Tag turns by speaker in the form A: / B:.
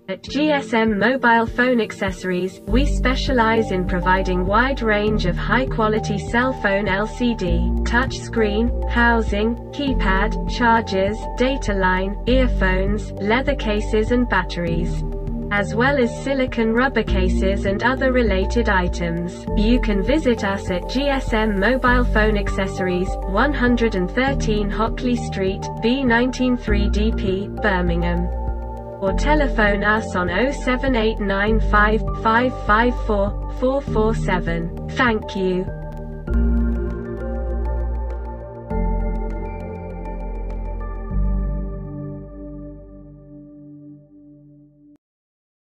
A: At GSM Mobile Phone Accessories, we specialize in providing wide range of high-quality cell phone LCD, touchscreen, housing, keypad, chargers, data line, earphones, leather cases and batteries, as well as silicone rubber cases and other related items. You can visit us at GSM Mobile Phone Accessories, 113 Hockley Street, B19 3DP, Birmingham. Or telephone us on 07895 554 447. Thank you.